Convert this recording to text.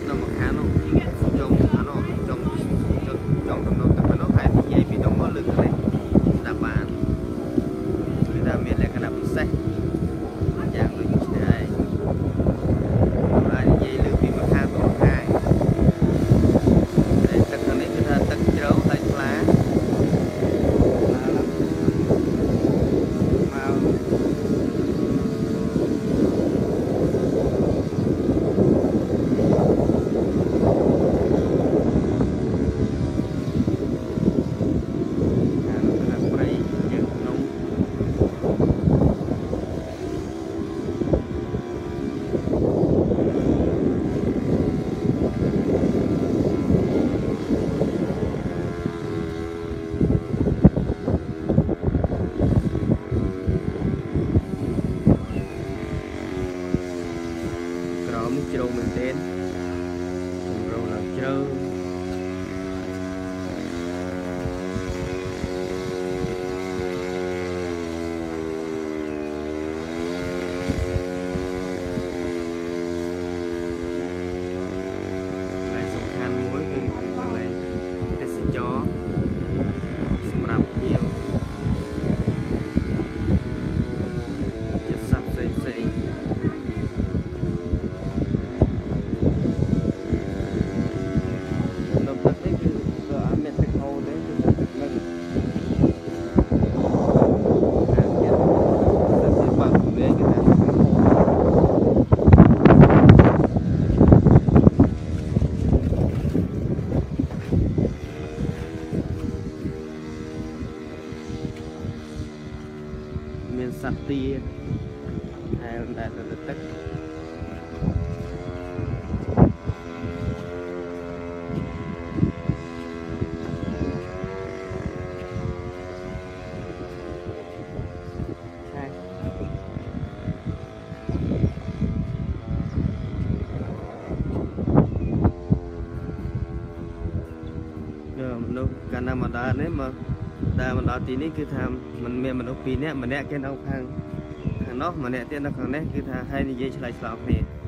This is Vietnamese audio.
nó một khá nó trong nó trong tầm nó nó phải thì dây bị đóng có lực này là bạn người ta miền lại cái nào xe dạng được như thế này là dây lực bị mà khá tổ hai để tất cả này chúng ta tất kéo lấy lá trâu mình tên trâu là trâu lại sông khăn muối cái này cái xì chó sầm rạp nhiều chất sạch xây miền sạt tia hay là đại là tất nó cả năm mà đá đấy mà đá mà đá tí ní cứ tham mình nó pin nè mình nè cái nó hàng nó mà nè tiền nó hàng nè cứ tham hai như vậy lại sọc nè